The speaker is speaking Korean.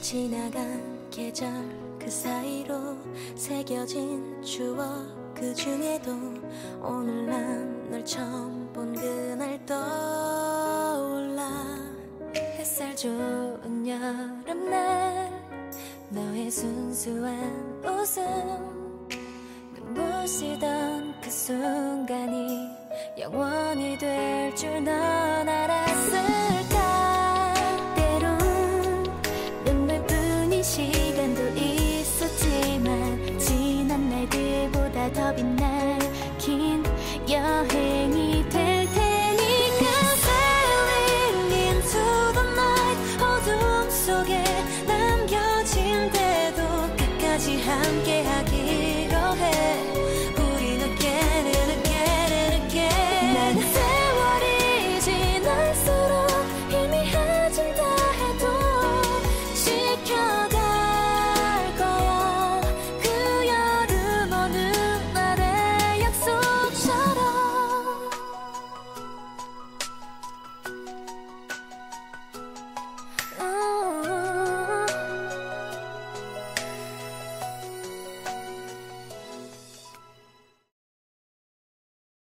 지나간 계절 그 사이로 새겨진 추억 그 중에도 오늘 난 널 처음 본 그날 떠올라. 햇살 좋은 여름날 너의 순수한 웃음 눈부시던 그 순간이 영원히 될 줄 넌 알았음.